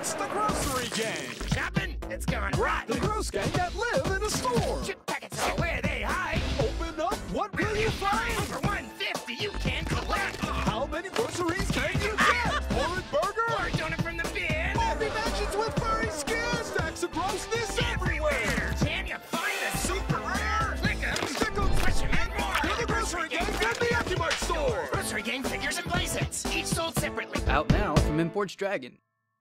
It's the Grossery Gang. Shopping? It's gone rotten. The Gross Gang that live in a store. Chip packets are where they hide. Open up, what will you find? Over 150 you can collect. How many groceries can you get? Horrid burger? Or a donut from the bin. Moldy mansions with furry skin. Stacks of grossness everywhere. Can you find a super rare? Click 'em, Stick 'em, push 'em, and more. They're the Grossery Gang at the Actimart store. Grossery Gang figures and playsets, each sold separately. Out now from Imports Dragon.